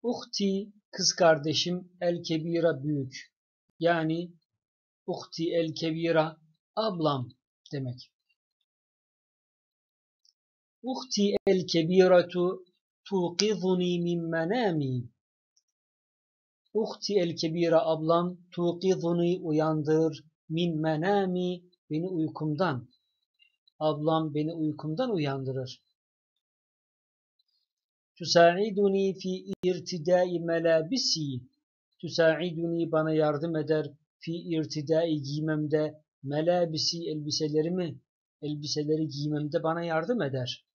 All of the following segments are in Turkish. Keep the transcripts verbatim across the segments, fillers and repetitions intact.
Uhti kız kardeşim, el kebira büyük. Yani uhti el kebira ablam demek. Uhti el kebiratu tuqidhuni min menami. Uhti el kebira ablam tuqidhuni uyandırır min menami beni uykumdan. Ablam beni uykumdan uyandırır. Tusaiduni fi irtidai melabisi. Tusaiduni bana yardım eder fi irtidai giymemde melabisi elbiselerimi elbiseleri giymemde bana yardım eder.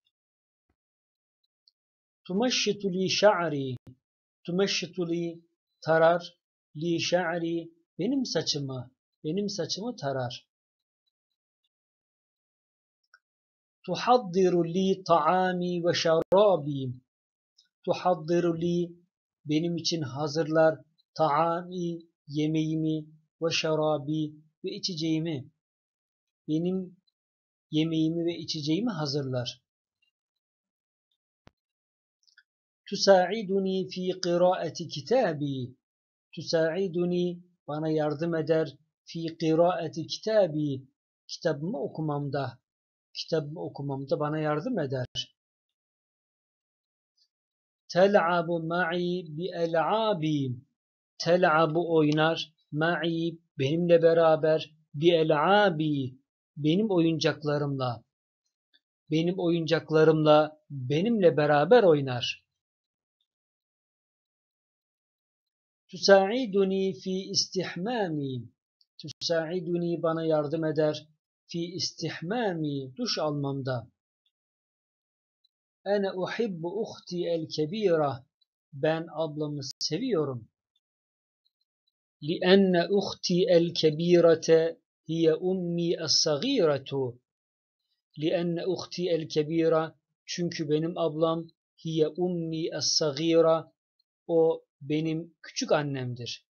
Tumaşşitu li şa'ri. Tumaşşitu li tarar. Li şa'ri benim saçımı benim saçımı tarar. Tuhaddiru li ta'ami ve şarabi. Tuhaddiru li benim için hazırlar ta'ami yemeğimi ve şarabi ve içeceğimi. Benim yemeğimi ve içeceğimi hazırlar. Tusaiduni fi qiraati kitabi. Tusaiduni bana yardım eder fi qiraati kitabi. Kitabımı okumamda. Kitabımı okumamda bana yardım eder. Tel'abu ma'i bi el'abi. Tel'abu oynar. Ma'i benimle beraber. Bi el'abi benim oyuncaklarımla. Benim oyuncaklarımla benimle beraber oynar. Tusaiduni fi istihmami. Tusaiduni bana yardım eder. Fi istihmami duş almamda. Ene uhibbu uhti el kebira. Ben ablamı seviyorum. Lienne uhti el kebirete hiye ummi es-sagiretu. Lienne uhti el kebira. Çünkü benim ablam hiye ummi es-sagira. O benim küçük annemdir.